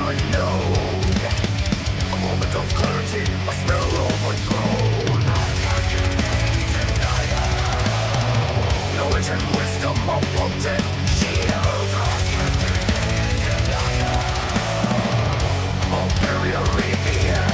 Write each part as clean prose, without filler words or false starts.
unknown. A moment of clarity, a spell overthrown. Knowledge and wisdom unwanted shield. All barrier revealed.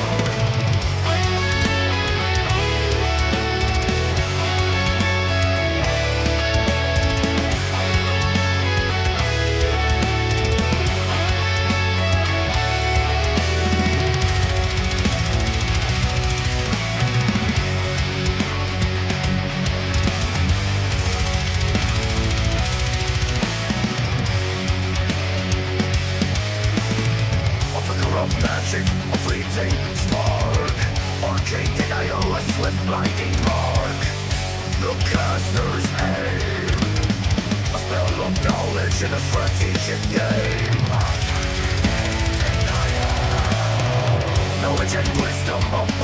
Magic, a fleeting spark. Arcane denial, a swift blinding mark. The caster's aim, a spell of knowledge in a strategic game. Knowledge and wisdom of